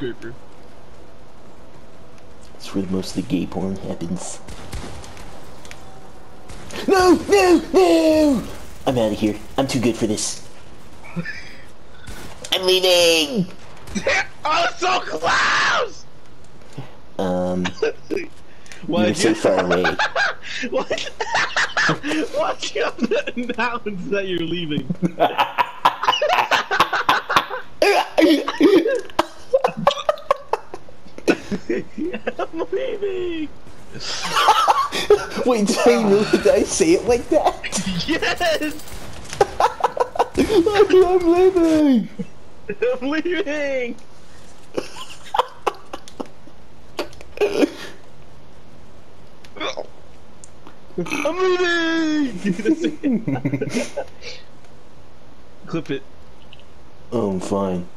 skyscraper. That's where most of the gay porn happens. No! No! No! I'm out of here. I'm too good for this. I'm leaving! Oh, so close! You're so far away. What? What's you announce that you're leaving? I'm leaving! Wait, did I say it like that? Yes! I'm leaving! I'm leaving! I'm leaving! Clip it. Oh, I'm fine.